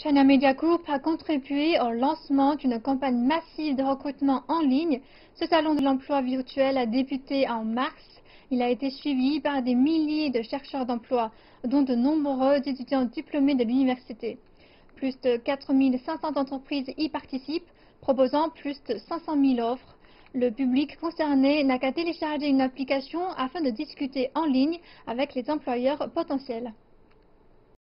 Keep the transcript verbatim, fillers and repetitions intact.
China Media Group a contribué au lancement d'une campagne massive de recrutement en ligne. Ce salon de l'emploi virtuel a débuté en mars. Il a été suivi par des milliers de chercheurs d'emploi, dont de nombreux étudiants diplômés de l'université. Plus de quatre mille cinq cents entreprises y participent, proposant plus de cinq cent mille offres. Le public concerné n'a qu'à télécharger une application afin de discuter en ligne avec les employeurs potentiels.